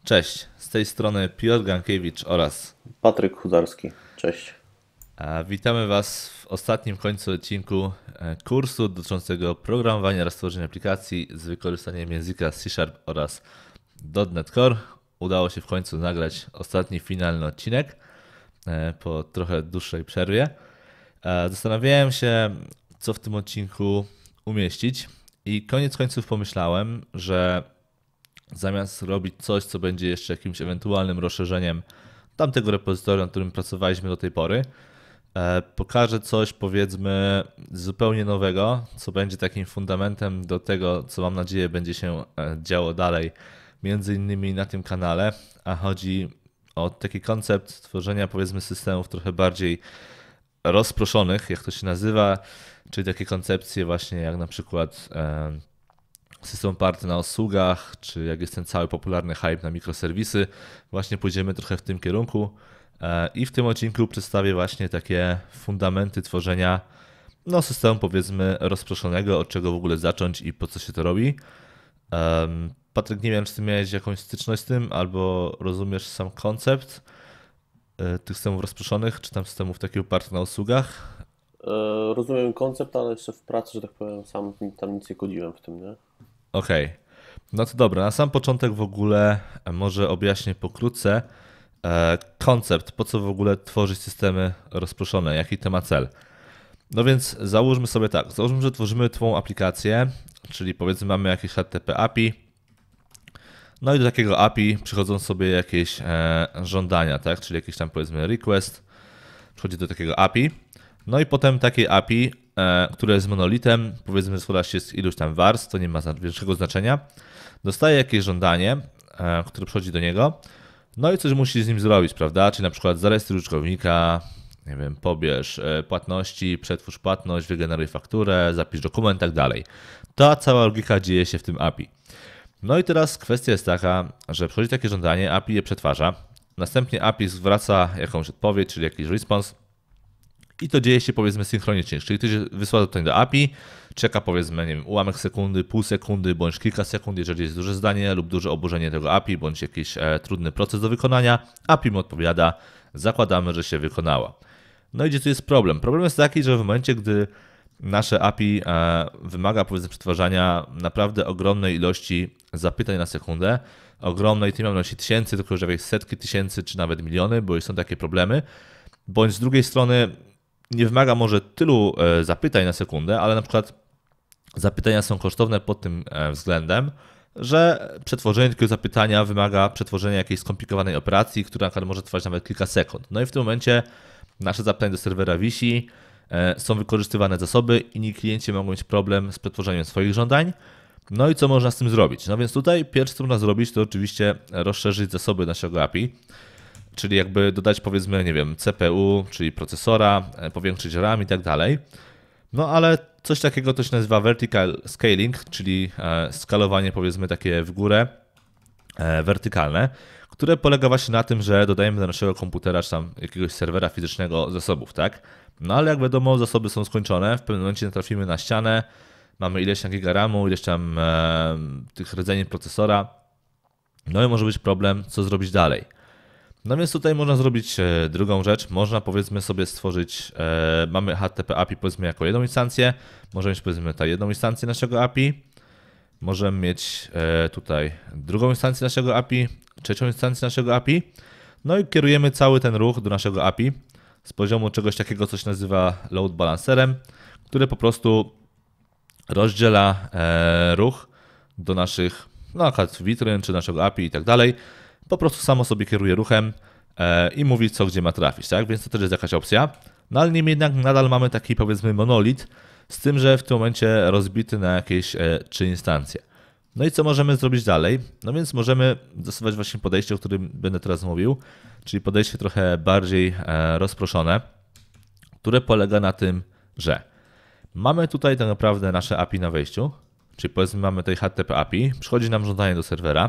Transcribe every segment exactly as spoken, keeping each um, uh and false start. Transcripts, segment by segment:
Cześć, z tej strony Piotr Gankiewicz oraz Patryk Chudarski, cześć. a, witamy Was w ostatnim końcu odcinku e, kursu dotyczącego programowania oraz tworzenia aplikacji z wykorzystaniem języka C Sharp oraz .NET Core. Udało się w końcu nagrać ostatni, finalny odcinek e, po trochę dłuższej przerwie. E, Zastanawiałem się, co w tym odcinku umieścić i koniec końców pomyślałem, że zamiast robić coś, co będzie jeszcze jakimś ewentualnym rozszerzeniem tamtego repozytorium, nad którym pracowaliśmy do tej pory, e, pokażę coś, powiedzmy, zupełnie nowego, co będzie takim fundamentem do tego, co mam nadzieję będzie się e, działo dalej, między innymi na tym kanale, a chodzi o taki koncept tworzenia, powiedzmy, systemów trochę bardziej rozproszonych, jak to się nazywa, czyli takie koncepcje właśnie jak na przykład e, system oparty na usługach, czy jak jest ten cały popularny hype na mikroserwisy. Właśnie pójdziemy trochę w tym kierunku e, i w tym odcinku przedstawię właśnie takie fundamenty tworzenia no, systemu, powiedzmy, rozproszonego, od czego w ogóle zacząć i po co się to robi. Um, Patryk, nie wiem, czy ty miałeś jakąś styczność z tym, albo rozumiesz sam koncept e, tych systemów rozproszonych, czy tam systemów takich opartych na usługach. E, rozumiem koncept, ale jeszcze w pracy, że tak powiem, sam tam nic nie kodziłem w tym, nie? Okej, okay. No to dobra, na sam początek w ogóle może objaśnię pokrótce e, koncept, po co w ogóle tworzyć systemy rozproszone, jaki to ma cel. No więc załóżmy sobie tak, załóżmy, że tworzymy Twą aplikację, czyli powiedzmy mamy jakieś H T T P A P I, no i do takiego A P I przychodzą sobie jakieś e, żądania, tak, czyli jakiś tam powiedzmy request, przychodzi do takiego A P I, no i potem takie A P I, e, które jest monolitem, powiedzmy składa się z iluś tam warstw, to nie ma większego znaczenia, dostaje jakieś żądanie, e, które przychodzi do niego, no i coś musi z nim zrobić, prawda, czyli na przykład zarejestruj użytkownika, nie wiem, pobierz e, płatności, przetwórz płatność, wygeneruj fakturę, zapisz dokument, tak dalej. Ta cała logika dzieje się w tym A P I. No i teraz kwestia jest taka, że przychodzi takie żądanie, A P I je przetwarza, następnie A P I zwraca jakąś odpowiedź, czyli jakiś response i to dzieje się powiedzmy synchronicznie, czyli ktoś wysłał to do A P I, czeka powiedzmy, nie wiem, ułamek sekundy, pół sekundy bądź kilka sekund, jeżeli jest duże zdanie lub duże oburzenie tego A P I bądź jakiś e, trudny proces do wykonania, A P I mu odpowiada, zakładamy, że się wykonała. No i gdzie tu jest problem? Problem jest taki, że w momencie, gdy nasze A P I e, wymaga powiedzmy przetwarzania naprawdę ogromnej ilości zapytań na sekundę, ogromnej, nie mam na myśli tysięcy, tylko już jakieś setki tysięcy czy nawet miliony, bo są takie problemy, bądź z drugiej strony nie wymaga może tylu e, zapytań na sekundę, ale na przykład zapytania są kosztowne pod tym e, względem, że przetworzenie takiego zapytania wymaga przetworzenia jakiejś skomplikowanej operacji, która na przykład może trwać nawet kilka sekund. No i w tym momencie nasze zapytanie do serwera wisi, e, są wykorzystywane zasoby, inni klienci mogą mieć problem z przetworzeniem swoich żądań. No i co można z tym zrobić? No więc tutaj pierwsze, co można zrobić, to oczywiście rozszerzyć zasoby naszego A P I, czyli jakby dodać powiedzmy, nie wiem, C P U, czyli procesora, powiększyć RAM i tak dalej. No ale coś takiego to się nazywa vertical scaling, czyli skalowanie powiedzmy takie w górę, wertykalne, które polega właśnie na tym, że dodajemy do naszego komputera czy tam jakiegoś serwera fizycznego zasobów, tak? No ale jak wiadomo, zasoby są skończone, w pewnym momencie natrafimy na ścianę, mamy ileś tam giga ramu, ileś tam e, tych rdzeni procesora, no i może być problem, co zrobić dalej. No więc tutaj można zrobić drugą rzecz, można powiedzmy sobie stworzyć, e, mamy H T T P A P I powiedzmy jako jedną instancję, możemy mieć powiedzmy tutaj jedną instancję naszego A P I, możemy mieć e, tutaj drugą instancję naszego A P I, trzecią instancję naszego A P I, no i kierujemy cały ten ruch do naszego A P I z poziomu czegoś takiego, co się nazywa load balancerem, które po prostu rozdziela e, ruch do naszych, no na przykład witryn czy naszego A P I i tak dalej, po prostu samo sobie kieruje ruchem e, i mówi co gdzie ma trafić, tak? Więc to też jest jakaś opcja. No ale niemniej jednak nadal mamy taki powiedzmy monolit, z tym, że w tym momencie rozbity na jakieś e, trzy instancje. No i co możemy zrobić dalej? No więc możemy zastosować właśnie podejście, o którym będę teraz mówił, czyli podejście trochę bardziej e, rozproszone, które polega na tym, że mamy tutaj tak naprawdę nasze A P I na wejściu, czyli powiedzmy mamy tutaj H T T P A P I, przychodzi nam żądanie do serwera,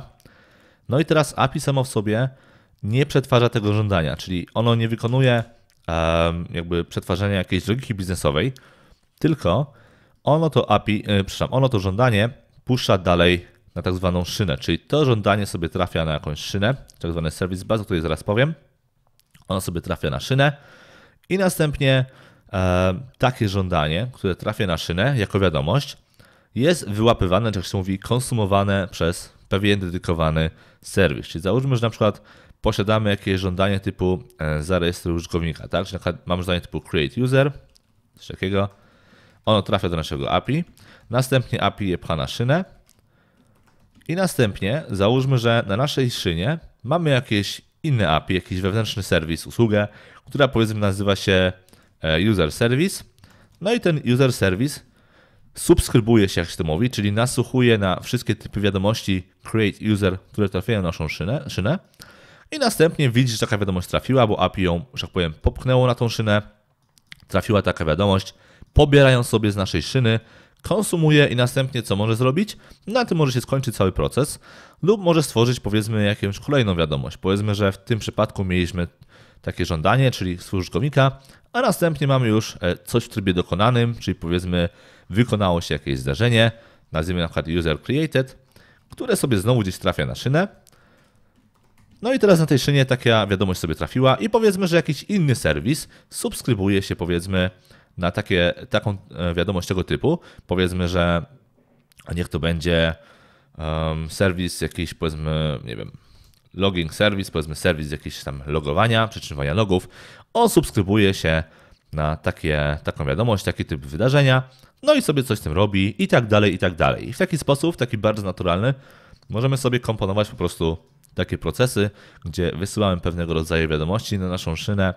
no i teraz A P I samo w sobie nie przetwarza tego żądania, czyli ono nie wykonuje um, jakby przetwarzania jakiejś logiki biznesowej, tylko ono to A P I, yy, przepraszam, ono to żądanie puszcza dalej na tak zwaną szynę, czyli to żądanie sobie trafia na jakąś szynę, tak zwany service bus, o której zaraz powiem. Ono sobie trafia na szynę i następnie e, takie żądanie, które trafia na szynę jako wiadomość, jest wyłapywane, jak się mówi, konsumowane przez pewien dedykowany serwis. Czyli załóżmy, że na przykład posiadamy jakieś żądanie typu e, zarejestruj użytkownika, tak? Czyli na przykład mamy żądanie typu create user, coś takiego. Ono trafia do naszego A P I, następnie A P I je pcha na szynę i następnie załóżmy, że na naszej szynie mamy jakieś inne A P I, jakiś wewnętrzny serwis, usługę, która powiedzmy nazywa się user service. No i ten user service subskrybuje się, jak się to mówi, czyli nasłuchuje na wszystkie typy wiadomości create user, które trafiają na naszą szynę, szynę i następnie widzi, że taka wiadomość trafiła, bo A P I ją, że tak powiem, popchnęło na tą szynę, trafiła taka wiadomość, pobiera ją sobie z naszej szyny, konsumuje i następnie co może zrobić? Na tym może się skończyć cały proces lub może stworzyć powiedzmy jakąś kolejną wiadomość. Powiedzmy, że w tym przypadku mieliśmy takie żądanie, czyli swój użytkownika, a następnie mamy już coś w trybie dokonanym, czyli powiedzmy wykonało się jakieś zdarzenie, nazwijmy na przykład user created, które sobie znowu gdzieś trafia na szynę. No i teraz na tej szynie taka wiadomość sobie trafiła i powiedzmy, że jakiś inny serwis subskrybuje się powiedzmy na takie, taką wiadomość tego typu. Powiedzmy, że niech to będzie um, serwis jakiś powiedzmy, nie wiem, logging service, powiedzmy serwis jakiś tam logowania, przetrzymywania logów. On subskrybuje się na takie, taką wiadomość, taki typ wydarzenia, no i sobie coś z tym robi i tak dalej, i tak dalej. I w taki sposób, w taki bardzo naturalny, możemy sobie komponować po prostu takie procesy, gdzie wysyłamy pewnego rodzaju wiadomości na naszą szynę.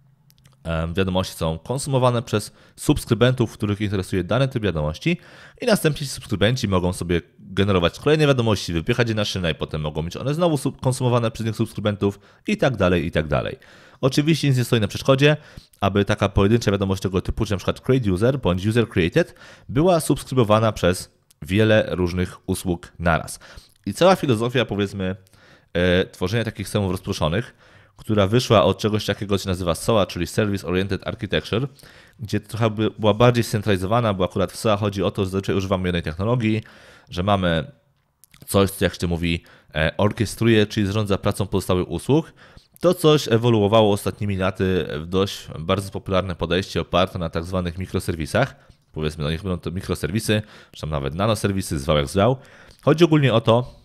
Wiadomości są konsumowane przez subskrybentów, których interesuje dany typ wiadomości i następnie ci subskrybenci mogą sobie generować kolejne wiadomości, wypychać je na szynę i potem mogą być one znowu konsumowane przez tych subskrybentów i tak dalej, i tak dalej. Oczywiście nic nie stoi na przeszkodzie, aby taka pojedyncza wiadomość tego typu, czy na przykład create user bądź user created, była subskrybowana przez wiele różnych usług naraz. I cała filozofia, powiedzmy, e, tworzenia takich systemów rozproszonych, która wyszła od czegoś takiego, co się nazywa S O A, czyli Service Oriented Architecture, gdzie trochę była bardziej scentralizowana, bo akurat w S O A chodzi o to, że zazwyczaj używamy jednej technologii, że mamy coś, co jak się mówi, orkiestruje, czyli zarządza pracą pozostałych usług. To coś ewoluowało ostatnimi laty w dość bardzo popularne podejście oparte na tak zwanych mikroserwisach. Powiedzmy, no niech będą to mikroserwisy, czy tam nawet nanoserwisy, zwał jak zwał. Chodzi ogólnie o to,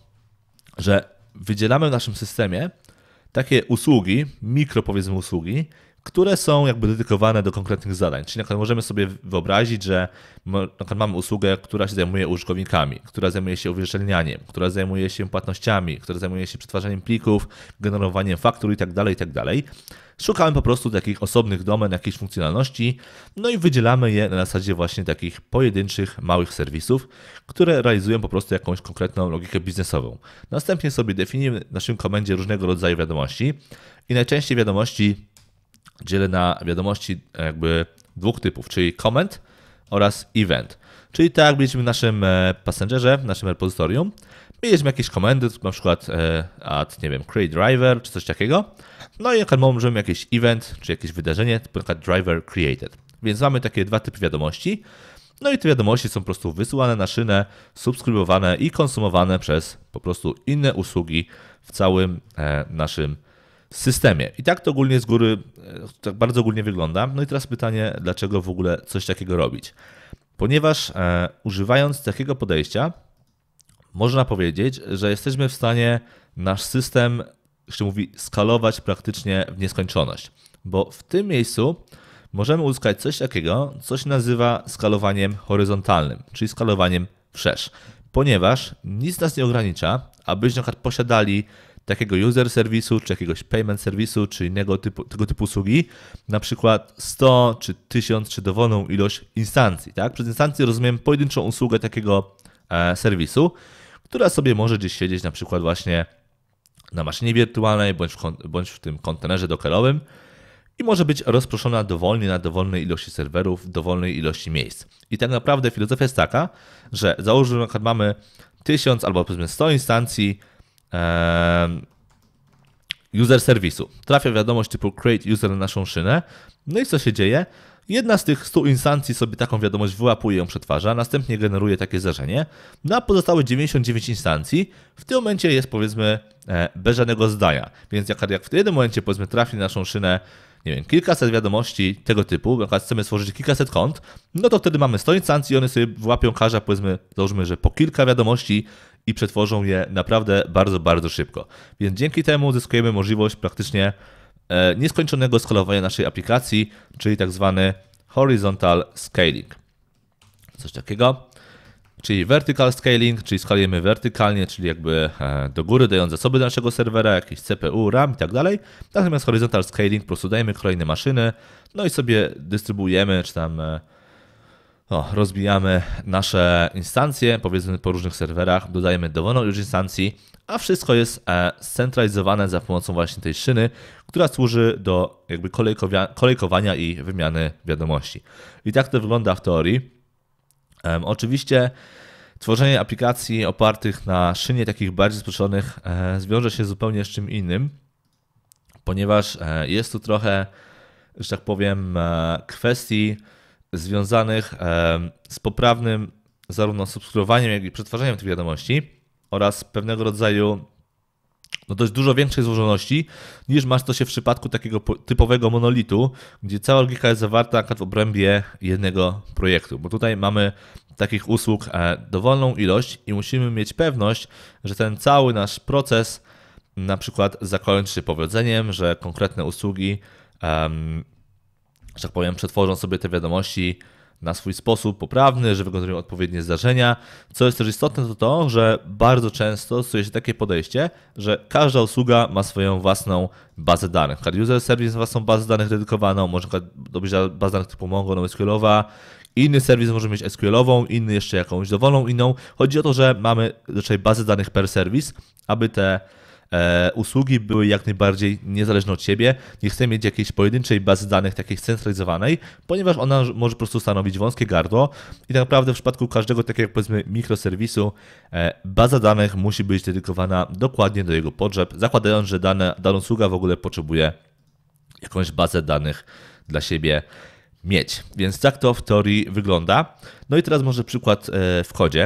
że wydzielamy w naszym systemie takie usługi, mikro powiedzmy usługi, które są jakby dedykowane do konkretnych zadań. Czyli na przykład możemy sobie wyobrazić, że na przykład mamy usługę, która się zajmuje użytkownikami, która zajmuje się uwierzytelnianiem, która zajmuje się płatnościami, która zajmuje się przetwarzaniem plików, generowaniem faktur itd., itd. Szukamy po prostu takich osobnych domen, jakiejś funkcjonalności, no i wydzielamy je na zasadzie właśnie takich pojedynczych, małych serwisów, które realizują po prostu jakąś konkretną logikę biznesową. Następnie sobie definiujemy w naszym komendzie różnego rodzaju wiadomości i najczęściej wiadomości dzielę na wiadomości jakby dwóch typów, czyli comment oraz event. Czyli tak jak byliśmy w naszym passengerze, w naszym repozytorium, mieliśmy jakieś komendy, na przykład add, nie wiem, create driver czy coś takiego. No i jak możemy jakiś event, czy jakieś wydarzenie, typu na przykład driver created. Więc mamy takie dwa typy wiadomości. No i te wiadomości są po prostu wysyłane na szynę, subskrybowane i konsumowane przez po prostu inne usługi w całym naszym systemie. I tak to ogólnie z góry, tak bardzo ogólnie wygląda. No i teraz pytanie, dlaczego w ogóle coś takiego robić? Ponieważ e, używając takiego podejścia, można powiedzieć, że jesteśmy w stanie nasz system, jak się mówi, skalować praktycznie w nieskończoność. Bo w tym miejscu możemy uzyskać coś takiego, co się nazywa skalowaniem horyzontalnym, czyli skalowaniem wszerz. Ponieważ nic nas nie ogranicza, abyśmy na przykład posiadali takiego user serwisu, czy jakiegoś payment serwisu, czy innego typu, tego typu usługi, na przykład sto, czy tysiąc, czy dowolną ilość instancji. Tak? Przez instancję rozumiem pojedynczą usługę takiego e, serwisu, która sobie może gdzieś siedzieć na przykład właśnie na maszynie wirtualnej, bądź w, bądź w tym kontenerze dockerowym i może być rozproszona dowolnie na dowolnej ilości serwerów, dowolnej ilości miejsc. I tak naprawdę filozofia jest taka, że załóżmy, że na przykład mamy tysiąc albo powiedzmy sto instancji user serwisu. Trafia wiadomość typu create user na naszą szynę. No i co się dzieje? Jedna z tych stu instancji sobie taką wiadomość wyłapuje, ją przetwarza, następnie generuje takie zdarzenie, no a pozostałe dziewięćdziesiąt dziewięć instancji w tym momencie jest powiedzmy bez żadnego zdania. Więc jak, jak w jednym momencie powiedzmy trafi na naszą szynę, nie wiem, kilkaset wiadomości tego typu, na przykład chcemy stworzyć kilkaset kont, no to wtedy mamy sto instancji i one sobie wyłapią każda, powiedzmy, załóżmy, że po kilka wiadomości i przetworzą je naprawdę bardzo, bardzo szybko. Więc dzięki temu uzyskujemy możliwość praktycznie nieskończonego skalowania naszej aplikacji, czyli tak zwany horizontal scaling. Coś takiego. Czyli vertical scaling, czyli skalujemy wertykalnie, czyli jakby do góry, dając zasoby do naszego serwera, jakieś C P U, RAM i tak dalej. Natomiast horizontal scaling po prostu dajemy kolejne maszyny, no i sobie dystrybuujemy, czy tam o, rozbijamy nasze instancje, powiedzmy po różnych serwerach, dodajemy dowolną ilość instancji, a wszystko jest scentralizowane za pomocą właśnie tej szyny, która służy do jakby kolejkowania i wymiany wiadomości. I tak to wygląda w teorii. Um, oczywiście tworzenie aplikacji opartych na szynie takich bardziej sprzeszonych e, zwiąże się zupełnie z czym innym, ponieważ e, jest tu trochę, że tak powiem, e, kwestii związanych e, z poprawnym zarówno subskrybowaniem, jak i przetwarzaniem tych wiadomości oraz pewnego rodzaju no dość dużo większej złożoności niż masz to się w przypadku takiego typowego monolitu, gdzie cała logika jest zawarta w obrębie jednego projektu, bo tutaj mamy takich usług dowolną ilość i musimy mieć pewność, że ten cały nasz proces na przykład zakończy się powodzeniem, że konkretne usługi, um, że tak powiem, przetworzą sobie te wiadomości na swój sposób poprawny, że wykonują odpowiednie zdarzenia. Co jest też istotne, to to, że bardzo często stosuje się takie podejście, że każda usługa ma swoją własną bazę danych. User service ma własną bazę danych dedykowaną, może być baza danych typu MongoNoSQL-owa, inny serwis może mieć S Q L-ową, inny jeszcze jakąś dowolną inną. Chodzi o to, że mamy raczej bazy danych per serwis, aby te E, usługi były jak najbardziej niezależne od siebie. Nie chcemy mieć jakiejś pojedynczej bazy danych takiej scentralizowanej, ponieważ ona może po prostu stanowić wąskie gardło i tak naprawdę w przypadku każdego takiego powiedzmy mikroserwisu e, baza danych musi być dedykowana dokładnie do jego potrzeb, zakładając, że dane, dana usługa w ogóle potrzebuje jakąś bazę danych dla siebie mieć. Więc tak to w teorii wygląda. No i teraz może przykład e, w kodzie.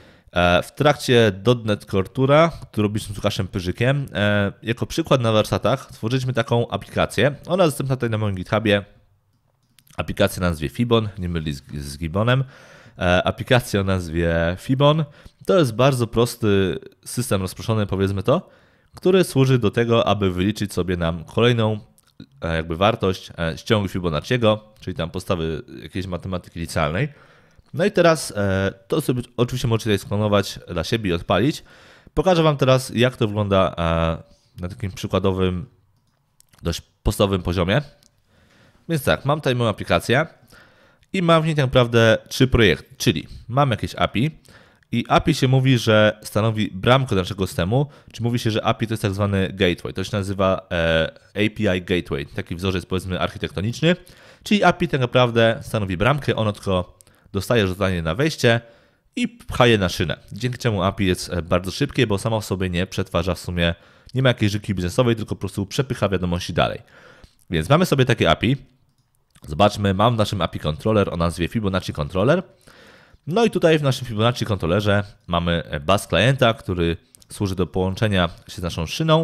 W trakcie dot net Core Toura, który robiliśmy z Łukaszem Pyrzykiem, jako przykład na warsztatach stworzyliśmy taką aplikację. Ona jest dostępna tutaj na moim GitHubie. Aplikacja o nazwie Fibon, nie myli z, z Gibonem. Aplikacja o nazwie Fibon to jest bardzo prosty system rozproszony, powiedzmy to, który służy do tego, aby wyliczyć sobie nam kolejną jakby wartość ściągu Fibonacciego, czyli tam podstawy jakiejś matematyki licealnej. No i teraz to sobie oczywiście możecie tutaj sklonować dla siebie i odpalić. Pokażę Wam teraz, jak to wygląda na takim przykładowym, dość podstawowym poziomie. Więc tak, mam tutaj moją aplikację i mam w niej tak naprawdę trzy projekty, czyli mam jakieś A P I i A P I się mówi, że stanowi bramkę naszego systemu, czyli mówi się, że A P I to jest tak zwany gateway. To się nazywa A P I gateway, taki wzorzec powiedzmy architektoniczny, czyli A P I tak naprawdę stanowi bramkę, ono tylko dostaje żądanie na wejście i pcha je na szynę. Dzięki czemu A P I jest bardzo szybkie, bo sama w sobie nie przetwarza w sumie, nie ma jakiejś żyki biznesowej, tylko po prostu przepycha wiadomości dalej. Więc mamy sobie takie A P I. Zobaczmy, mam w naszym A P I controller o nazwie Fibonacci Controller. No i tutaj w naszym Fibonacci Controllerze mamy bus klienta, który służy do połączenia się z naszą szyną.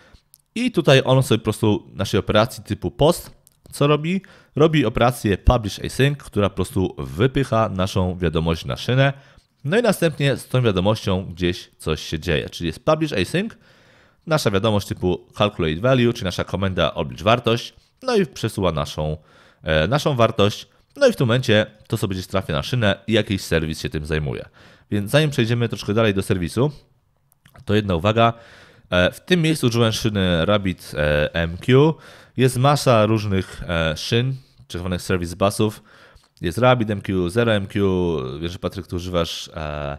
I tutaj on sobie po prostu naszej operacji typu post, co robi? Robi operację publish async, która po prostu wypycha naszą wiadomość na szynę. No i następnie z tą wiadomością gdzieś coś się dzieje, czyli jest publish async, nasza wiadomość typu calculate value, czyli nasza komenda oblicz wartość, no i przesuwa naszą, e, naszą wartość. No i w tym momencie to sobie gdzieś trafia na szynę i jakiś serwis się tym zajmuje. Więc zanim przejdziemy troszkę dalej do serwisu, to jedna uwaga. W tym miejscu użyłem szyny Rabbit M Q. Jest masa różnych szyn, tak zwanych service busów. Jest Rabbit M Q, Zero M Q, wiesz, że Patryk, tu używasz,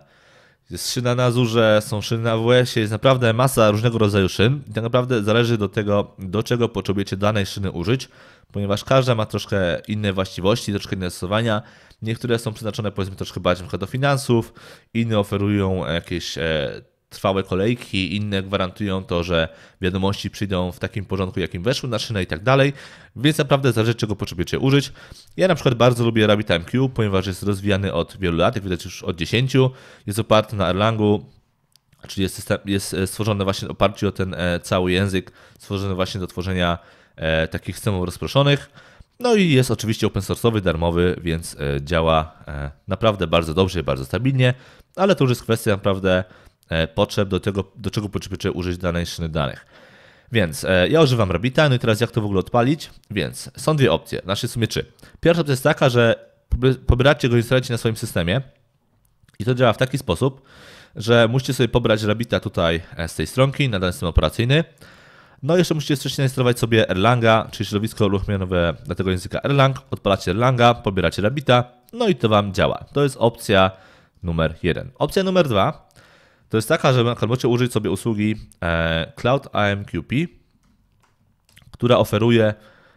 jest szyna na Azurze, są szyny na A W S-ie, jest naprawdę masa różnego rodzaju szyn. I tak naprawdę zależy do tego, do czego potrzebujecie danej szyny użyć, ponieważ każda ma troszkę inne właściwości, troszkę inne stosowania. Niektóre są przeznaczone powiedzmy troszkę bardziej do finansów, inne oferują jakieś trwałe kolejki i inne gwarantują to, że wiadomości przyjdą w takim porządku, jakim weszły na szynę i tak dalej, więc naprawdę zależy, czego potrzebujecie użyć. Ja na przykład bardzo lubię RabbitMQ, ponieważ jest rozwijany od wielu lat, jak widać już od dziesięciu, jest oparty na Erlangu, czyli jest, system, jest stworzony właśnie w oparciu o ten cały język, stworzony właśnie do tworzenia takich systemów rozproszonych. No i jest oczywiście open source'owy, darmowy, więc działa naprawdę bardzo dobrze i bardzo stabilnie, ale to już jest kwestia naprawdę potrzeb do tego, do czego potrzebujecie użyć danej szyny danych. Więc ja używam Rabbita, no i teraz jak to w ogóle odpalić? Więc są dwie opcje, znaczy w sumie trzy. Pierwsza opcja jest taka, że pobieracie go i instalujecie na swoim systemie i to działa w taki sposób, że musicie sobie pobrać Rabbita tutaj z tej stronki na dany system operacyjny. No i jeszcze musicie wcześniej zainstalować sobie Erlanga, czyli środowisko uruchomione dla tego języka Erlang. Odpalacie Erlanga, pobieracie Rabbita, no i to Wam działa. To jest opcja numer jeden. Opcja numer dwa to jest taka, że możecie użyć sobie usługi Cloud A M Q P, która oferuje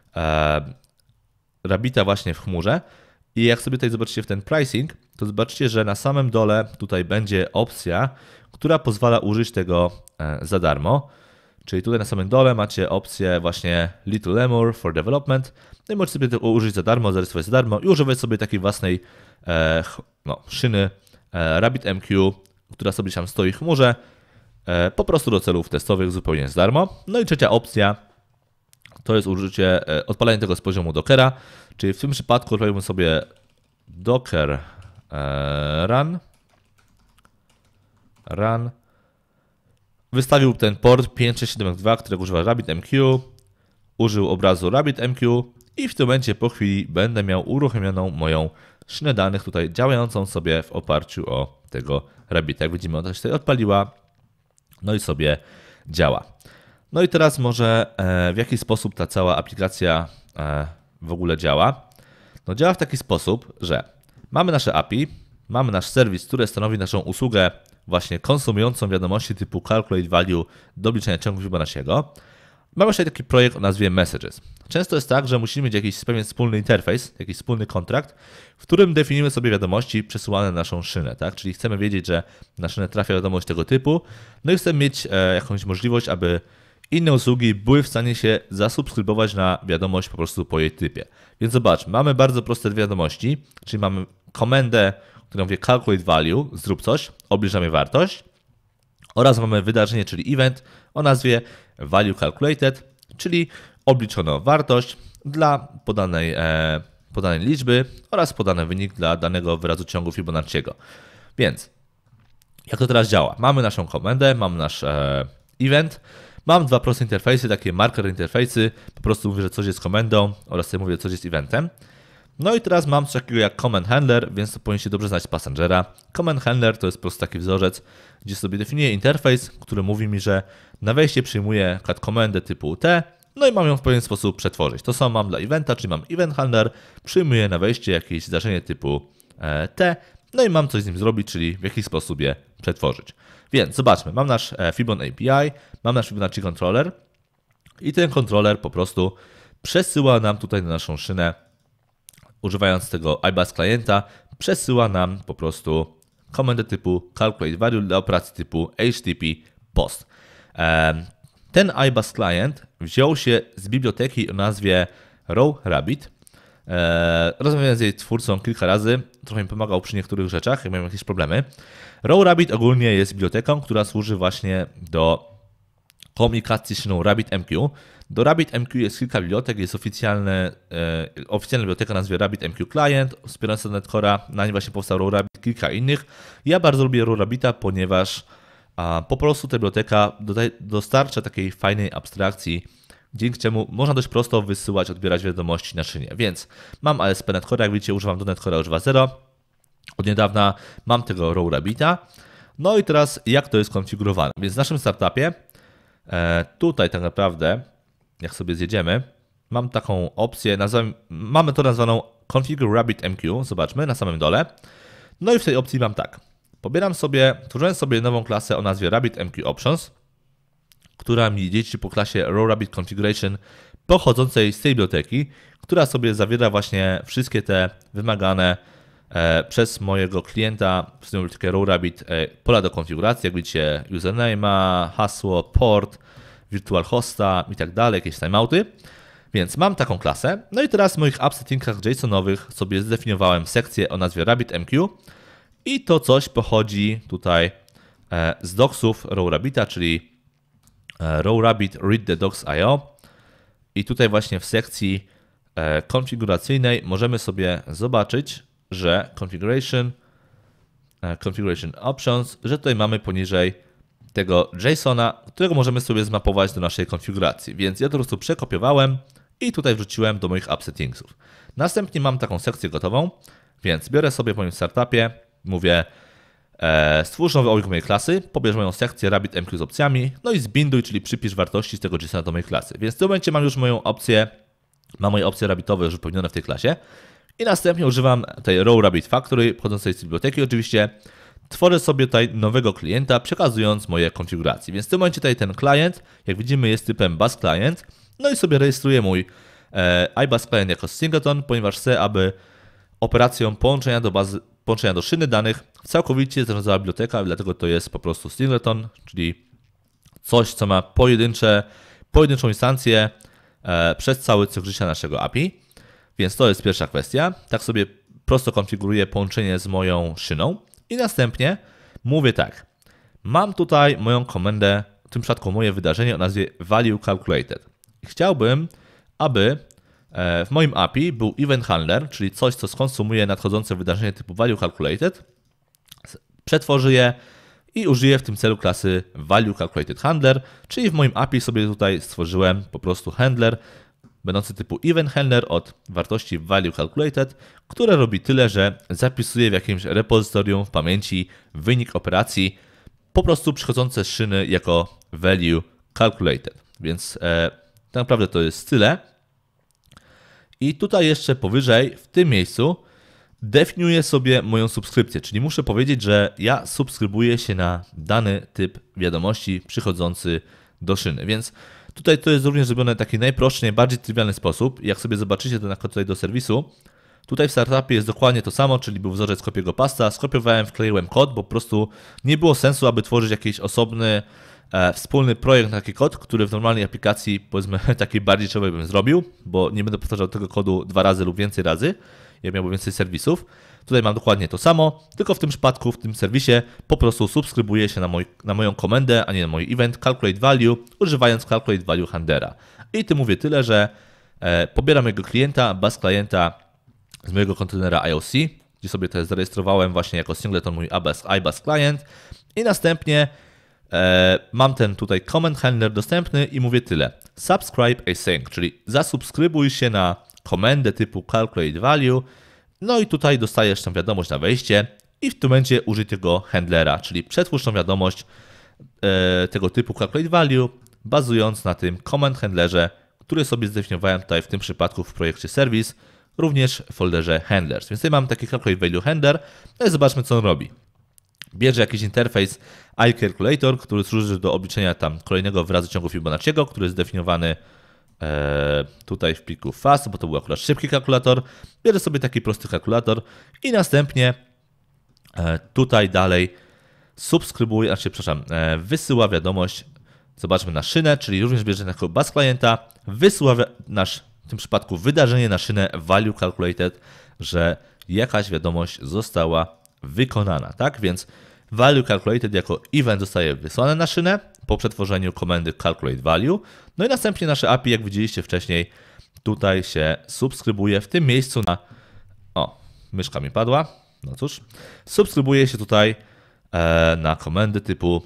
Rabbita właśnie w chmurze. I jak sobie tutaj zobaczycie w ten pricing, to zobaczycie, że na samym dole tutaj będzie opcja, która pozwala użyć tego za darmo. Czyli tutaj na samym dole macie opcję właśnie Little Lemur for Development. No i możecie sobie tego użyć za darmo, zarejestrować za darmo i używać sobie takiej własnej e, no, szyny e, RabbitMQ, która sobie tam stoi w chmurze, e, po prostu do celów testowych zupełnie za darmo. No i trzecia opcja to jest użycie, e, odpalenie tego z poziomu Dockera, czyli w tym przypadku odpalimy sobie Docker e, run, run. Wystawił ten port pięć sześć siedem dwa, którego używa RabbitMQ, użył obrazu RabbitMQ i w tym momencie po chwili będę miał uruchomioną moją szynę danych tutaj działającą sobie w oparciu o tego Rabbita. Jak widzimy, ona się tutaj odpaliła, no i sobie działa. No i teraz może w jaki sposób ta cała aplikacja w ogóle działa? No działa w taki sposób, że mamy nasze A P I, mamy nasz serwis, który stanowi naszą usługę właśnie konsumującą wiadomości typu calculate value do obliczenia ciągu Fibonacciego. Mamy jeszcze taki projekt o nazwie messages. Często jest tak, że musimy mieć jakiś pewien wspólny interfejs, jakiś wspólny kontrakt, w którym definiujemy sobie wiadomości przesyłane na naszą szynę, tak? Czyli chcemy wiedzieć, że na szynę trafia wiadomość tego typu, no i chcemy mieć e, jakąś możliwość, aby inne usługi były w stanie się zasubskrybować na wiadomość po prostu po jej typie. Więc zobaczmy, mamy bardzo proste dwie wiadomości, czyli mamy komendę, która mówi calculate value, zrób coś, obliczamy wartość, oraz mamy wydarzenie, czyli event o nazwie value calculated, czyli obliczono wartość dla podanej, e, podanej liczby oraz podany wynik dla danego wyrazu ciągu Fibonacciego. Więc jak to teraz działa? Mamy naszą komendę, mamy nasz e, event, mam dwa proste interfejsy, takie marker interfejsy, po prostu mówię, że coś jest komendą oraz sobie mówię, że coś jest eventem. No i teraz mam coś takiego jak command handler, więc to powinniście dobrze znać Passengera. Command handler to jest po prostu taki wzorzec, gdzie sobie definiuję interfejs, który mówi mi, że na wejście przyjmuję komendę typu T, no i mam ją w pewien sposób przetworzyć. To samo mam dla eventa, czyli mam event handler, przyjmuję na wejście jakieś zdarzenie typu T, no i mam coś z nim zrobić, czyli w jakiś sposób je przetworzyć. Więc zobaczmy, mam nasz Fibon A P I, mam nasz Fibonacci controller i ten kontroler po prostu przesyła nam tutaj na naszą szynę, używając tego ibus klienta, przesyła nam po prostu komendę typu calculate value dla operacji typu H T T P post. Ten ibus client wziął się z biblioteki o nazwie RowRabbit. Rozmawiałem z jej twórcą kilka razy, trochę mi pomagał przy niektórych rzeczach, jak miałem jakieś problemy. RowRabbit ogólnie jest biblioteką, która służy właśnie do komunikacji z szyną RabbitMQ. Do RabbitMQ jest kilka bibliotek, jest oficjalne, e, oficjalna biblioteka o nazwie RabbitMQ Client, wspierająca Netcore'a, na niej właśnie powstał RowRabbit, kilka innych. Ja bardzo lubię RowRabbita, ponieważ a, po prostu ta biblioteka dodaj, dostarcza takiej fajnej abstrakcji, dzięki czemu można dość prosto wysyłać, odbierać wiadomości na szynie. Więc mam A S P Netcore'a, jak widzicie używam do Netcore'a już dwa zero. Od niedawna mam tego RowRabbita. No i teraz jak to jest konfigurowane? Więc w naszym startupie e, tutaj tak naprawdę, jak sobie zjedziemy, mam taką opcję, nazwam, mamy to nazwaną Configure RabbitMQ, zobaczmy na samym dole. No i w tej opcji mam tak, pobieram sobie, tworzyłem sobie nową klasę o nazwie RabbitMQ Options, która mi dzieci po klasie RowRabbit Configuration pochodzącej z tej biblioteki, która sobie zawiera właśnie wszystkie te wymagane e, przez mojego klienta w tym bibliotekę RowRabbit e, pola do konfiguracji, jak widzicie username'a, hasło, port, virtual hosta i tak dalej, jakieś timeouty. Więc mam taką klasę. No i teraz w moich app settingach JSON-owych sobie zdefiniowałem sekcję o nazwie RabbitMQ i to coś pochodzi tutaj e, z docsów RowRabbita, czyli e, RowRabbit read the docs kropka i o. I tutaj właśnie w sekcji e, konfiguracyjnej możemy sobie zobaczyć, że configuration, e, configuration options, że tutaj mamy poniżej tego JSON-a, którego możemy sobie zmapować do naszej konfiguracji. Więc ja to po prostu przekopiowałem i tutaj wrzuciłem do moich app settingsów. Następnie mam taką sekcję gotową, więc biorę sobie w moim startupie, mówię e, stwórz nowy obiekt mojej klasy, pobierz moją sekcję RabbitMQ z opcjami, no i zbinduj, czyli przypisz wartości z tego JSON-a do mojej klasy. Więc w tym momencie mam już moją opcję, mam moje opcje rabbitowe już wypełnione w tej klasie i następnie używam tej RowRabbit Factory pochodzącej z biblioteki oczywiście. Tworzę sobie tutaj nowego klienta, przekazując moje konfiguracje. Więc w tym momencie tutaj ten klient, jak widzimy, jest typem bus client. No i sobie rejestruję mój e, iBus client jako singleton, ponieważ chcę, aby operacją połączenia do bazy, połączenia do szyny danych całkowicie zarządzała biblioteka, dlatego to jest po prostu singleton, czyli coś, co ma pojedyncze, pojedynczą instancję e, przez cały cykl życia naszego A P I. Więc to jest pierwsza kwestia. Tak sobie prosto konfiguruję połączenie z moją szyną. I następnie mówię tak, mam tutaj moją komendę, w tym przypadku moje wydarzenie o nazwie value calculated. Chciałbym, aby w moim A P I był event handler, czyli coś, co skonsumuje nadchodzące wydarzenie typu value calculated, przetworzy je i użyję w tym celu klasy value calculated handler, czyli w moim A P I sobie tutaj stworzyłem po prostu handler, będący typu event handler od wartości value calculated, które robi tyle, że zapisuje w jakimś repozytorium w pamięci wynik operacji, po prostu przychodzące z szyny jako value calculated. Więc e, tak naprawdę to jest tyle. I tutaj jeszcze powyżej, w tym miejscu, definiuję sobie moją subskrypcję, czyli muszę powiedzieć, że ja subskrybuję się na dany typ wiadomości przychodzący do szyny. Więc tutaj to jest również zrobione w taki najprostszy, najbardziej trywialny sposób. Jak sobie zobaczycie to na tutaj do serwisu, tutaj w startupie jest dokładnie to samo, czyli był wzorzec kopiego pasta, skopiowałem, wkleiłem kod, bo po prostu nie było sensu, aby tworzyć jakiś osobny, e, wspólny projekt na taki kod, który w normalnej aplikacji, powiedzmy takiej bardziej czołowej bym zrobił, bo nie będę powtarzał tego kodu dwa razy lub więcej razy, jak miałbym więcej serwisów. Tutaj mam dokładnie to samo, tylko w tym przypadku, w tym serwisie po prostu subskrybuję się na, moj, na moją komendę, a nie na mój event calculate value, używając calculate value handlera. I tu mówię tyle, że e, pobieram mojego klienta, bus klienta z mojego kontenera I O C, gdzie sobie to zarejestrowałem właśnie jako singleton mój iBus, iBus client i następnie e, mam ten tutaj comment handler dostępny i mówię tyle. Subscribe async, czyli zasubskrybuj się na komendę typu calculate value. No i tutaj dostajesz tą wiadomość na wejście i w tym momencie użyj tego handlera, czyli przetwórz tą wiadomość e, tego typu calculate value, bazując na tym comment handlerze, który sobie zdefiniowałem tutaj w tym przypadku w projekcie service, również w folderze handlers. Więc tutaj mam taki calculate value handler, no i zobaczmy, co on robi. Bierze jakiś interfejs iCalculator, który służy do obliczenia tam kolejnego wyrazu ciągu Fibonacciego, który jest zdefiniowany tutaj w pliku fast, bo to był akurat szybki kalkulator. Bierę sobie taki prosty kalkulator i następnie tutaj dalej subskrybuje, znaczy, przepraszam, wysyła wiadomość, zobaczmy na szynę, czyli również bierze jako bus klienta, wysyła nasz, w tym przypadku wydarzenie na szynę value calculated, że jakaś wiadomość została wykonana, tak? Więc value calculated jako event zostaje wysłane na szynę po przetworzeniu komendy calculate value. No i następnie nasze A P I, jak widzieliście wcześniej, tutaj się subskrybuje w tym miejscu na... O, myszka mi padła. No cóż, subskrybuje się tutaj e, na komendy typu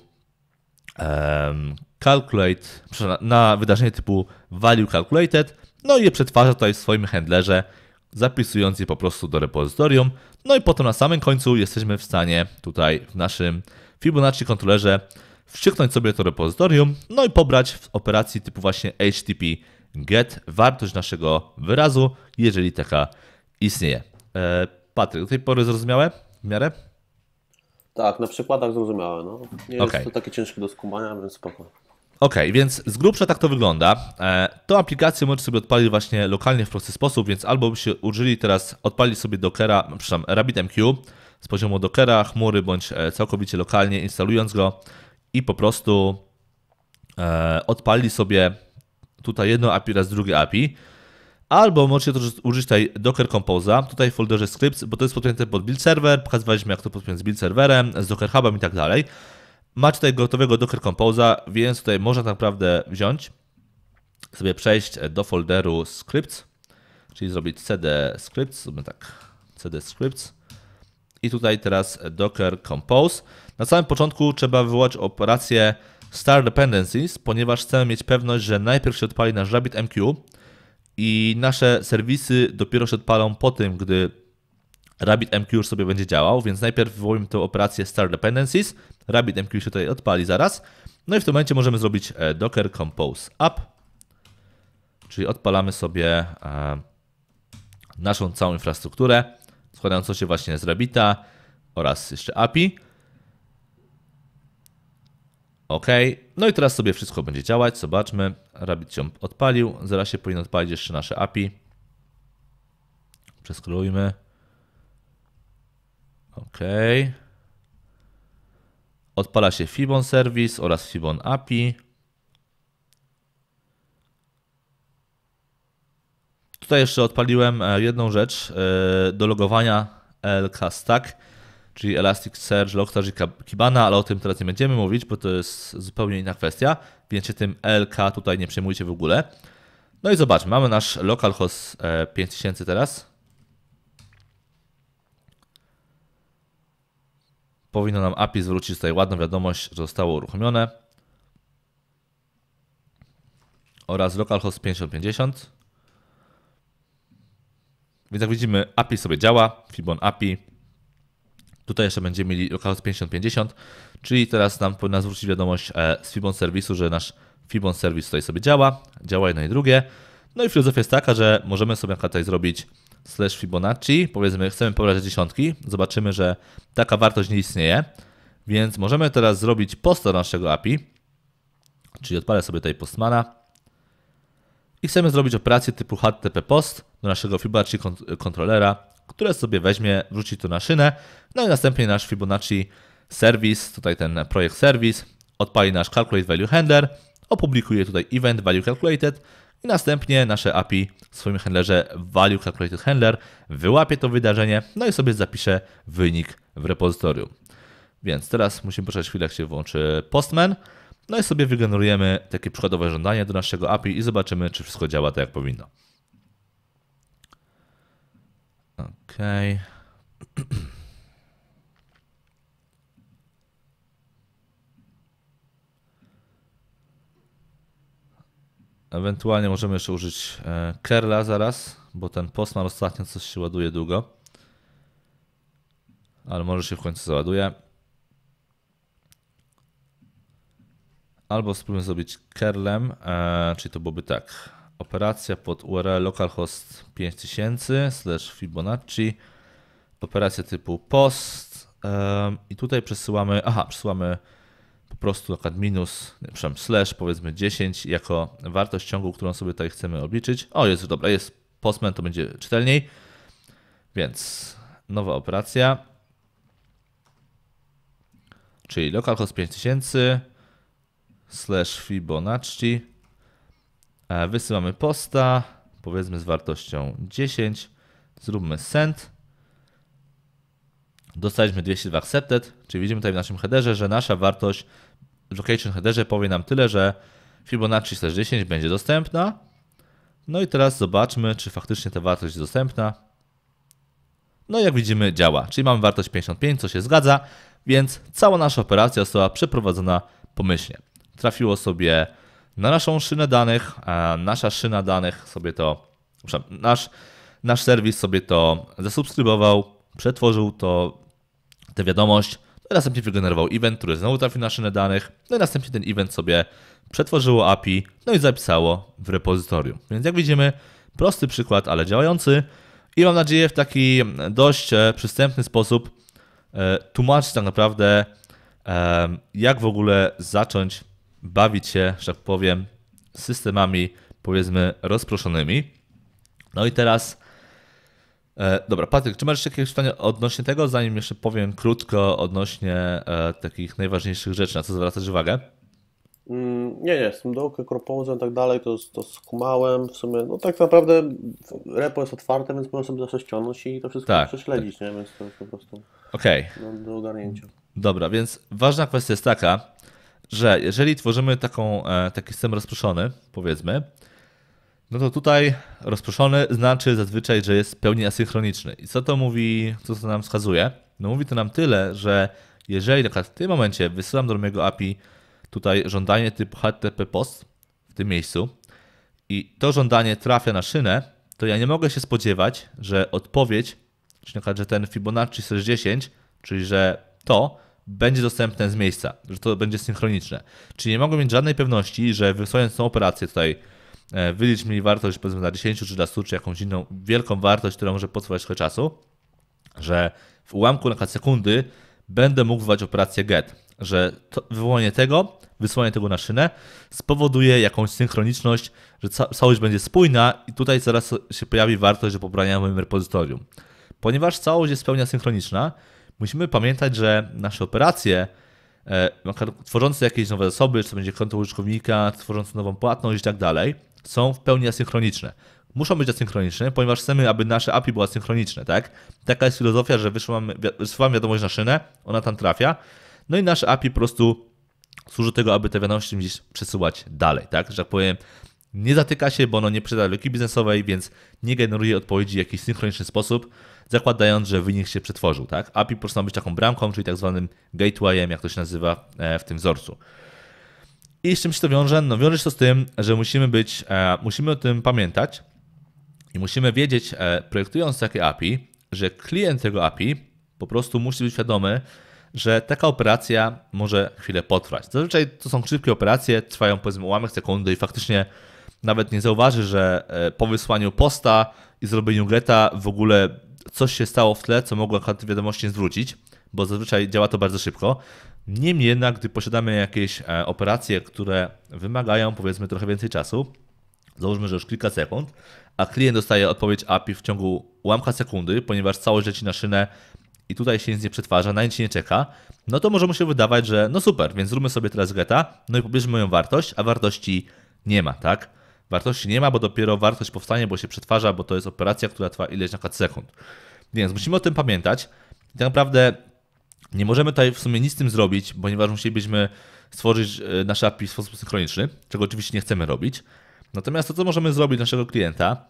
e, calculate, na wydarzenie typu value calculated, no i je przetwarza tutaj w swoim handlerze, zapisując je po prostu do repozytorium. No i potem na samym końcu jesteśmy w stanie tutaj w naszym Fibonacci kontrolerze wstrzyknąć sobie to repozytorium, no i pobrać w operacji typu właśnie H T T P get wartość naszego wyrazu, jeżeli taka istnieje. E, Patryk, do tej pory zrozumiałe w miarę? Tak, na przykładach zrozumiałe. No. Nie okay. jest to takie ciężkie do skumania, więc spoko. Ok, więc z grubsza tak to wygląda. Tą aplikację możecie sobie odpalić właśnie lokalnie w prosty sposób, więc albo byście użyli teraz, odpalić sobie Dockera, przepraszam, RabbitMQ z poziomu Dockera, chmury, bądź całkowicie lokalnie instalując go i po prostu odpali sobie tutaj jedno A P I oraz drugie A P I. Albo możecie też użyć tutaj Docker Compose'a, tutaj w folderze scripts, bo to jest podpięte pod build server, pokazywaliśmy jak to podpiąć z build serwerem, z Docker Hubem i tak dalej. Macie tutaj gotowego Docker Compose'a, więc tutaj można tak naprawdę wziąć, sobie przejść do folderu scripts, czyli zrobić cd scripts, zróbmy tak, cd scripts i tutaj teraz Docker Compose. Na samym początku trzeba wywołać operację start dependencies, ponieważ chcemy mieć pewność, że najpierw się odpali nasz RabbitMQ i nasze serwisy dopiero się odpalą po tym, gdy RabbitMQ już sobie będzie działał, więc najpierw wywołujemy tę operację start dependencies, RabbitMQ się tutaj odpali zaraz, no i w tym momencie możemy zrobić Docker Compose App, czyli odpalamy sobie naszą całą infrastrukturę składającą się właśnie z Rabbita oraz jeszcze A P I. OK, no i teraz sobie wszystko będzie działać, zobaczmy, Rabbit się odpalił, zaraz się powinno odpalić jeszcze nasze A P I. Przeskrolujmy. OK. Odpala się Fibon Service oraz Fibon A P I. Tutaj jeszcze odpaliłem jedną rzecz do logowania L K Stack, czyli Elasticsearch, Logstash i Kibana, ale o tym teraz nie będziemy mówić, bo to jest zupełnie inna kwestia, więc się tym L K tutaj nie przejmujcie w ogóle. No i zobaczmy, mamy nasz localhost pięć tysięcy teraz. Powinno nam A P I zwrócić tutaj ładną wiadomość, że zostało uruchomione. Oraz localhost pięćdziesiąt pięćdziesiąt. Więc jak widzimy, A P I sobie działa, Fibon A P I. Tutaj jeszcze będziemy mieli localhost pięćdziesiąt pięćdziesiąt, czyli teraz nam powinna zwrócić wiadomość z Fibon serwisu, że nasz Fibon serwis tutaj sobie działa, działa jedno i drugie. No i filozofia jest taka, że możemy sobie tutaj zrobić slash Fibonacci, powiedzmy chcemy pobrać dziesiątki, zobaczymy, że taka wartość nie istnieje, więc możemy teraz zrobić posta do naszego A P I, czyli odpalę sobie tutaj postmana i chcemy zrobić operację typu H T T P post do naszego Fibonacci kontrolera, które sobie weźmie, wrzuci to na szynę, no i następnie nasz Fibonacci service, tutaj ten projekt service, odpali nasz calculate value handler, opublikuje tutaj event value calculated i następnie nasze A P I w swoim handlerze value calculated handler wyłapie to wydarzenie, no i sobie zapisze wynik w repozytorium. Więc teraz musimy poczekać chwilę, jak się włączy Postman, no i sobie wygenerujemy takie przykładowe żądanie do naszego A P I i zobaczymy, czy wszystko działa tak, jak powinno. OK. Ewentualnie możemy jeszcze użyć curla zaraz, bo ten postman ostatnio coś się ładuje długo. Ale może się w końcu załaduje. Albo spróbujmy zrobić curlem, e, czyli to byłoby tak. Operacja pod U R L localhost pięć tysięcy slash Fibonacci. Operacja typu post. E, I tutaj przesyłamy, aha, przesyłamy po prostu na przykład minus, nie, przepraszam, slash powiedzmy dziesięć jako wartość ciągu, którą sobie tutaj chcemy obliczyć. O, jest dobra, jest postman, to będzie czytelniej. Więc nowa operacja. Czyli localhost pięć tysięcy slash Fibonacci. Wysyłamy posta, powiedzmy z wartością dziesięć. Zróbmy send. Dostaliśmy dwieście dwa accepted, czyli widzimy tutaj w naszym headerze, że nasza wartość w location headerze powie nam tyle, że Fibonacci slash dziesięć będzie dostępna. No i teraz zobaczmy, czy faktycznie ta wartość jest dostępna. No i jak widzimy, działa, czyli mamy wartość pięćdziesiąt pięć, co się zgadza, więc cała nasza operacja została przeprowadzona pomyślnie. Trafiło sobie na naszą szynę danych, a nasza szyna danych sobie to, nasz, nasz serwis sobie to zasubskrybował, przetworzył to, tę wiadomość, no i następnie wygenerował event, który znowu trafił na szynę danych, no i następnie ten event sobie przetworzyło A P I, no i zapisało w repozytorium. Więc jak widzimy, prosty przykład, ale działający i mam nadzieję w taki dość przystępny sposób tłumaczyć tak naprawdę, jak w ogóle zacząć bawić się, że tak powiem, systemami, powiedzmy, rozproszonymi. No i teraz, e, dobra, Patryk, czy masz jeszcze jakieś pytania odnośnie tego, zanim jeszcze powiem krótko odnośnie e, takich najważniejszych rzeczy, na co zwracać uwagę? Mm, Nie, nie, z tym dołkiem, Composer i tak dalej, to, to skumałem w sumie, no tak naprawdę repo jest otwarte, więc można sobie zawsze ściągnąć i to wszystko Tak, prześledzić, nie? Więc to jest po prostu Okej, do, do ogarnięcia. dobra, więc ważna kwestia jest taka, że jeżeli tworzymy taką, e, taki system rozproszony, powiedzmy, no to tutaj rozproszony znaczy zazwyczaj, że jest w pełni asynchroniczny. I co to mówi, co to nam wskazuje? No mówi to nam tyle, że jeżeli na przykład w tym momencie wysyłam do mojego A P I tutaj żądanie typu H T T P post w tym miejscu i to żądanie trafia na szynę, to ja nie mogę się spodziewać, że odpowiedź, czyli na przykład, że ten Fibonacci sześćdziesiąt, czyli że to będzie dostępne z miejsca, że to będzie synchroniczne. Czyli nie mogę mieć żadnej pewności, że wysyłając tą operację tutaj e, wylicz mi wartość powiedzmy dla dziesięć czy dla stu, czy jakąś inną wielką wartość, która może potrwać trochę czasu, że w ułamku na przykład sekundy będę mógł wywołać operację get, że to, wywołanie tego, wysłanie tego na szynę spowoduje jakąś synchroniczność, że ca całość będzie spójna i tutaj zaraz się pojawi wartość do pobrania w moim repozytorium. Ponieważ całość jest w pełni asynchroniczna, musimy pamiętać, że nasze operacje, e, tworzące jakieś nowe zasoby, czy to będzie konto użytkownika, tworzące nową płatność i tak dalej, są w pełni asynchroniczne. Muszą być asynchroniczne, ponieważ chcemy, aby nasze A P I było asynchroniczne, tak? Taka jest filozofia, że wysyłam, wysyłam wiadomość na szynę, ona tam trafia, no i nasze A P I po prostu służy do tego, aby te wiadomości gdzieś przesyłać dalej, tak? Że tak powiem, nie zatyka się, bo ono nie przyda logi biznesowej, więc nie generuje odpowiedzi w jakiś synchroniczny sposób, zakładając, że wynik się przetworzył, tak? A P I po prostu ma być taką bramką, czyli tak zwanym gatewayem, jak to się nazywa w tym wzorcu. I z czym się to wiąże? No wiąże się to z tym, że musimy być, e, musimy o tym pamiętać i musimy wiedzieć, e, projektując takie A P I, że klient tego A P I po prostu musi być świadomy, że taka operacja może chwilę potrwać. Zazwyczaj to są szybkie operacje, trwają powiedzmy ułamek sekundy i faktycznie nawet nie zauważy, że po wysłaniu posta i zrobieniu geta w ogóle coś się stało w tle, co mogło akurat wiadomości zwrócić, bo zazwyczaj działa to bardzo szybko. Niemniej jednak, gdy posiadamy jakieś operacje, które wymagają powiedzmy trochę więcej czasu, załóżmy, że już kilka sekund, a klient dostaje odpowiedź A P I w ciągu ułamka sekundy, ponieważ całość leci na szynę i tutaj się nic nie przetwarza, na nic się nie czeka, no to może mu się wydawać, że no super, więc zróbmy sobie teraz geta, no i pobierzmy moją wartość, a wartości nie ma, tak? Wartości nie ma, bo dopiero wartość powstanie, bo się przetwarza, bo to jest operacja, która trwa ileś na przykład sekund. Więc musimy o tym pamiętać i tak naprawdę nie możemy tutaj w sumie nic z tym zrobić, ponieważ musielibyśmy stworzyć nasze A P I w sposób synchroniczny, czego oczywiście nie chcemy robić. Natomiast to, co możemy zrobić dla naszego klienta,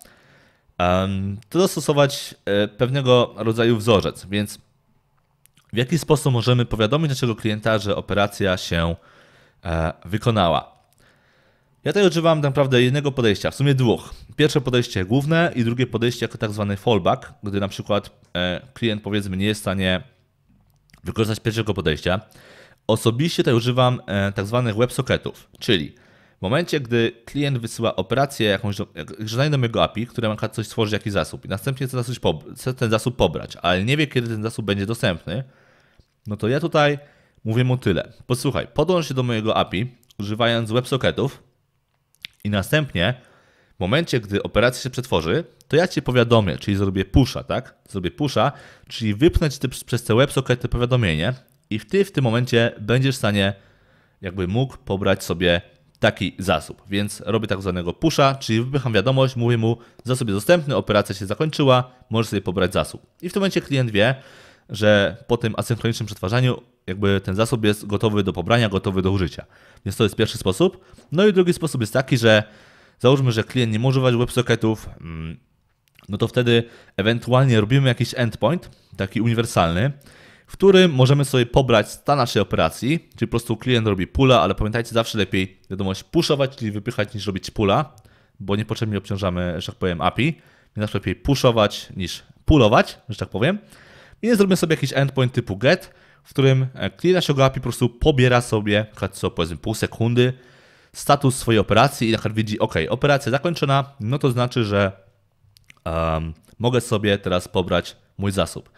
to dostosować pewnego rodzaju wzorzec, więc w jaki sposób możemy powiadomić naszego klienta, że operacja się wykonała. Ja tutaj używam tak naprawdę jednego podejścia, w sumie dwóch. Pierwsze podejście główne i drugie podejście jako tak zwany fallback, gdy na przykład klient powiedzmy nie jest w stanie wykorzystać pierwszego podejścia. Osobiście tutaj używam tak zwanych websocketów, czyli w momencie, gdy klient wysyła operację, jakąś żądanie do mojego A P I, które ma coś stworzyć, jakiś zasób i następnie chce, chce ten zasób pobrać, ale nie wie, kiedy ten zasób będzie dostępny, no to ja tutaj mówię mu tyle. Posłuchaj, podłącz się do mojego A P I używając websocketów i następnie w momencie, gdy operacja się przetworzy, to ja Cię powiadomię, czyli zrobię pusha, tak? Zrobię pusha, czyli wypnę Ci przez te websockety powiadomienie i Ty w tym momencie będziesz w stanie, jakby mógł pobrać sobie taki zasób, więc robię tak zwanego pusha, czyli wypycham wiadomość, mówię mu, zasób jest dostępny, operacja się zakończyła, możesz sobie pobrać zasób. I w tym momencie klient wie, że po tym asynchronicznym przetwarzaniu jakby ten zasób jest gotowy do pobrania, gotowy do użycia. Więc to jest pierwszy sposób. No i drugi sposób jest taki, że załóżmy, że klient nie może używać websocketów, no to wtedy ewentualnie robimy jakiś endpoint, taki uniwersalny, w którym możemy sobie pobrać stan naszej operacji, czyli po prostu klient robi pulla, ale pamiętajcie, zawsze lepiej wiadomość pushować, czyli wypychać niż robić pulla, bo niepotrzebnie obciążamy, że tak powiem, A P I, więc zawsze lepiej pushować niż pullować, że tak powiem. I zrobimy sobie jakiś endpoint typu get, w którym klient naszego A P I po prostu pobiera sobie, co powiedzmy pół sekundy, status swojej operacji i na przykład widzi, ok, operacja zakończona, no to znaczy, że um, mogę sobie teraz pobrać mój zasób.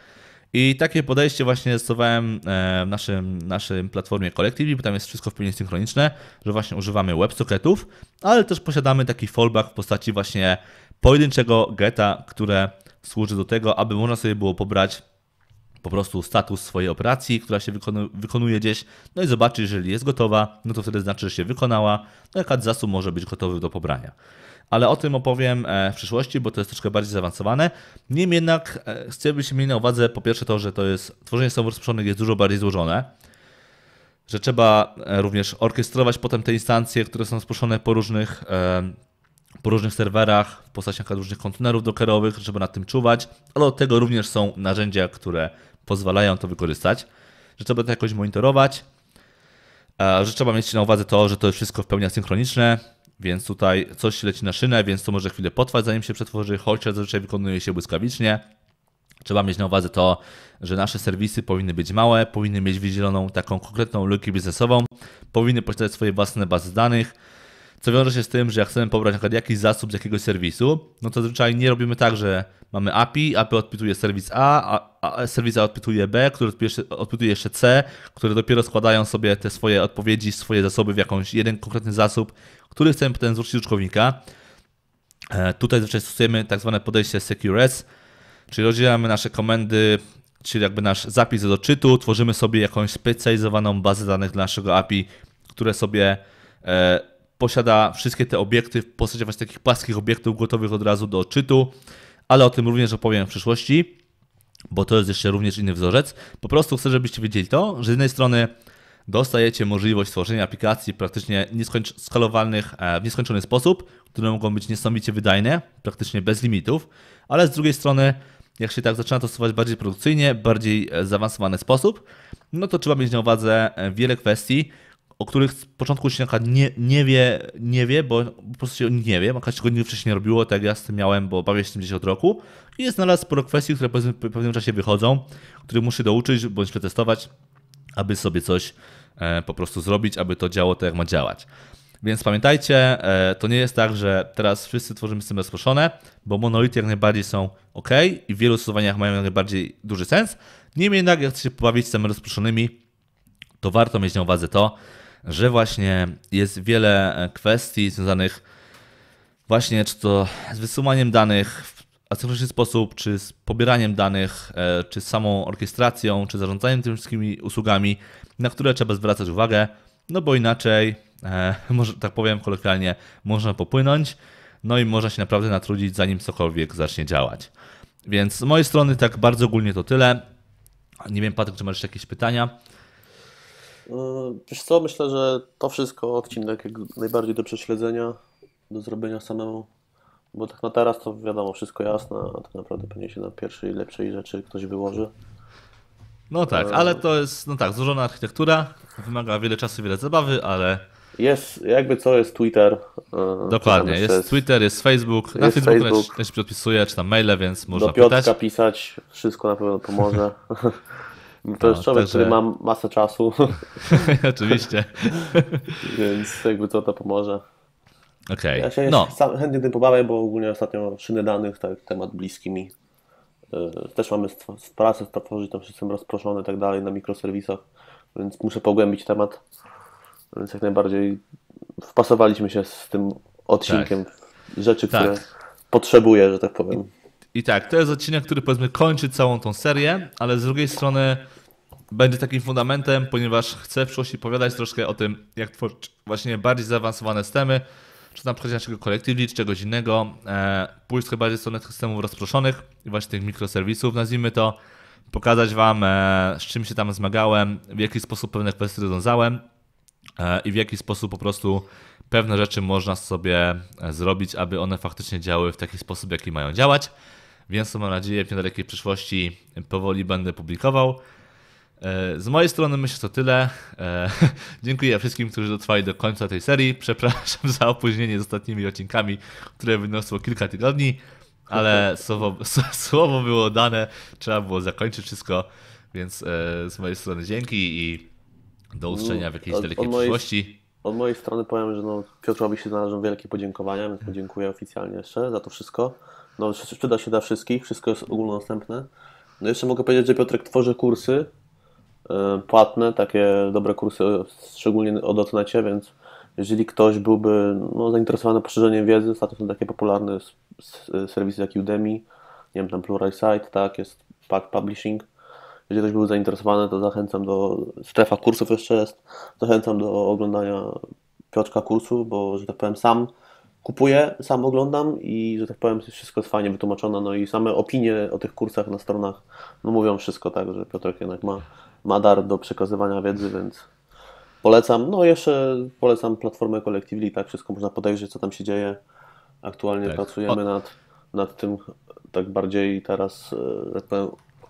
I takie podejście właśnie stosowałem w naszym, naszym platformie XXIV, bo tam jest wszystko w pełni synchroniczne, że właśnie używamy WebSocketów, ale też posiadamy taki fallback w postaci właśnie pojedynczego geta, które służy do tego, aby można sobie było pobrać po prostu status swojej operacji, która się wykonu, wykonuje gdzieś, no i zobaczyć, jeżeli jest gotowa, no to wtedy znaczy, że się wykonała, no jaki zasób może być gotowy do pobrania. Ale o tym opowiem w przyszłości, bo to jest troszkę bardziej zaawansowane. Niemniej jednak chcę, byście mieli na uwadze po pierwsze to, że to jest, tworzenie systemów rozproszonych jest dużo bardziej złożone, że trzeba również orkiestrować potem te instancje, które są rozproszone po różnych, po różnych serwerach, w postaci różnych kontenerów dockerowych, trzeba nad tym czuwać, ale od tego również są narzędzia, które pozwalają to wykorzystać, że trzeba to jakoś monitorować, że trzeba mieć na uwadze to, że to jest wszystko w pełni asynchroniczne, więc tutaj coś leci na szynę, więc to może chwilę potrwać, zanim się przetworzy, chociaż zazwyczaj wykonuje się błyskawicznie. Trzeba mieć na uwadze to, że nasze serwisy powinny być małe, powinny mieć wydzieloną taką konkretną logikę biznesową, powinny posiadać swoje własne bazy danych, co wiąże się z tym, że jak chcemy pobrać na przykład jakiś zasób z jakiegoś serwisu, no to zazwyczaj nie robimy tak, że mamy A P I, A P I odpytuje serwis A, a, a serwis A odpytuje B, który odpytuje jeszcze C, które dopiero składają sobie te swoje odpowiedzi, swoje zasoby w jakąś jeden konkretny zasób, który chcemy potem zwrócić do użytkownika. E, tutaj zazwyczaj stosujemy tak zwane podejście Secure S, czyli rozdzielamy nasze komendy, czyli jakby nasz zapis do czytu, tworzymy sobie jakąś specjalizowaną bazę danych dla naszego A P I, które sobie e, posiada wszystkie te obiekty w postaci właśnie takich płaskich obiektów gotowych od razu do odczytu, ale o tym również opowiem w przyszłości, bo to jest jeszcze również inny wzorzec. Po prostu chcę, żebyście wiedzieli to, że z jednej strony dostajecie możliwość tworzenia aplikacji praktycznie nieskończ- skalowalnych w nieskończony sposób, które mogą być niesamowicie wydajne, praktycznie bez limitów, ale z drugiej strony, jak się tak zaczyna to stosować bardziej produkcyjnie, bardziej zaawansowany sposób, no to trzeba mieć na uwadze wiele kwestii, o których z początku się nie, nie wie, nie wie, bo po prostu się o nich nie wie, jakaś tego nigdy wcześniej nie robiło, tak jak ja z tym miałem, bo bawię się tym gdzieś od roku i jest znalazł sporo kwestii, które po pewnym czasie wychodzą, których muszę douczyć bądź przetestować, aby sobie coś e, po prostu zrobić, aby to działało tak, jak ma działać. Więc pamiętajcie, e, to nie jest tak, że teraz wszyscy tworzymy systemy rozproszone, bo monolity jak najbardziej są ok i w wielu stosowaniach mają jak najbardziej duży sens. Niemniej jednak, jak chcecie się pobawić systemami rozproszonymi, to warto mieć na uwadze to, że właśnie jest wiele kwestii związanych właśnie czy to z wysyłaniem danych w asynchroniczny sposób, czy z pobieraniem danych, czy z samą orkiestracją, czy zarządzaniem tymi wszystkimi usługami, na które trzeba zwracać uwagę, no bo inaczej, e, może tak powiem kolokwialnie, można popłynąć, no i można się naprawdę natrudzić, zanim cokolwiek zacznie działać. Więc z mojej strony tak bardzo ogólnie to tyle. Nie wiem, Patryk, czy masz jeszcze jakieś pytania? Wiesz co, myślę, że to wszystko odcinek jak najbardziej do prześledzenia, do zrobienia samemu, bo tak na teraz to wiadomo, wszystko jasne, a tak naprawdę pewnie się na pierwszej, lepszej rzeczy ktoś wyłoży. No tak, ale to jest, no tak, złożona architektura, wymaga wiele czasu, wiele zabawy, ale... Jest, jakby co, jest Twitter. Dokładnie, jest, jest Twitter, jest Facebook, na jest Facebooku Facebook. też się podpisuję, czy tam maile, więc można do Piotrka pytać. pisać, wszystko na pewno pomoże. To No, jest człowiek, także- który ma masę czasu, Oczywiście. więc jakby co, to pomoże. Okej, Ja się no, sam chętnie tym pobawię, bo ogólnie ostatnio szyny danych, tak, temat bliski mi. Yy, Też mamy stw- w pracy stworzyć tam system rozproszony i tak dalej na mikroserwisach, więc muszę pogłębić temat. Więc jak najbardziej wpasowaliśmy się z tym odcinkiem rzeczy, Tak. które potrzebuję, że tak powiem. i tak, to jest odcinek, który powiedzmy kończy całą tą serię, ale z drugiej strony będzie takim fundamentem, ponieważ chcę w przyszłości opowiadać troszkę o tym, jak tworzyć właśnie bardziej zaawansowane systemy, czy na przykład naszego collectively, czy czegoś innego, e, pójść trochę bardziej w stronę tych systemów rozproszonych i właśnie tych mikroserwisów, nazwijmy to, pokazać Wam, e, z czym się tam zmagałem, w jaki sposób pewne kwestie rozwiązałem e, i w jaki sposób po prostu pewne rzeczy można sobie e, zrobić, aby one faktycznie działały w taki sposób, jaki mają działać. Więc to mam nadzieję, w niedalekiej przyszłości powoli będę publikował. E, Z mojej strony myślę, że to tyle. E, Dziękuję wszystkim, którzy dotrwali do końca tej serii. Przepraszam za opóźnienie z ostatnimi odcinkami, które wyniosło kilka tygodni, ale słowo, słowo było dane, trzeba było zakończyć wszystko, więc e, z mojej strony dzięki i do usłyszenia w jakiejś Od- dalekiej od mojej- przyszłości. Od mojej strony powiem, że no, Piotrowi się należą wielkie podziękowania, więc mu dziękuję oficjalnie jeszcze za to wszystko. No, przy- przyda się dla wszystkich, wszystko jest ogólnodostępne. No jeszcze mogę powiedzieć, że Piotrek tworzy kursy e, płatne, takie dobre kursy, szczególnie o dotnecie, więc jeżeli ktoś byłby no, zainteresowany poszerzeniem wiedzy, ostatnio są takie popularne s- s- serwisy jak Udemy, nie wiem, tam Pluralsight, tak, jest Pack Publishing. Jeżeli ktoś był zainteresowany, to zachęcam do, strefa kursów jeszcze jest, zachęcam do oglądania Piotrka kursu, bo, że tak powiem, sam kupuję, sam oglądam i, że tak powiem, wszystko jest fajnie wytłumaczone, no i same opinie o tych kursach na stronach, no mówią wszystko, tak, że Piotrek jednak ma, ma dar do przekazywania wiedzy, więc polecam. No jeszcze polecam platformę Collectively, tak, wszystko można podejrzeć, co tam się dzieje. Aktualnie Tak. pracujemy O, nad, nad tym tak bardziej teraz, e, tak powiem,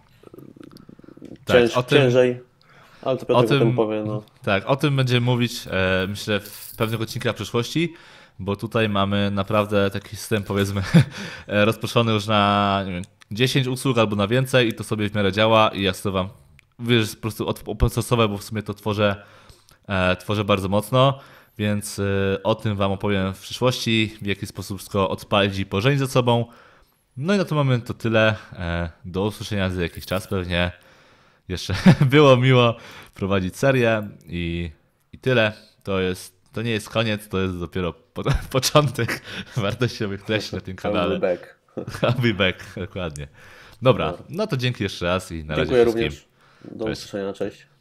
tak, cięż, o tym, ciężej, ale to o Piotrek o tym tym, powie, no. tak, o tym będziemy mówić, e, myślę, w pewnych odcinkach przyszłości, bo tutaj mamy naprawdę taki system, powiedzmy, e, rozproszony już na nie wiem, dziesięć usług albo na więcej i to sobie w miarę działa i ja chcę wam, wiesz, po prostu od- open source'owe, bo w sumie to tworzę, e, tworzę bardzo mocno, więc e, o tym wam opowiem w przyszłości, w jaki sposób wszystko odpalić i pożenić ze sobą. No i na ten moment to tyle. E, Do usłyszenia za jakiś czas pewnie. Jeszcze było miło prowadzić serię i, i tyle. To jest, to nie jest koniec, to jest dopiero po, początek wartościowych treści na tym I will be kanale. back. I'll be back, dokładnie. Dobra, Dobra. no to dzięki jeszcze raz i na razie Dziękuję wszystkim. również. Do Cześć. usłyszenia, cześć.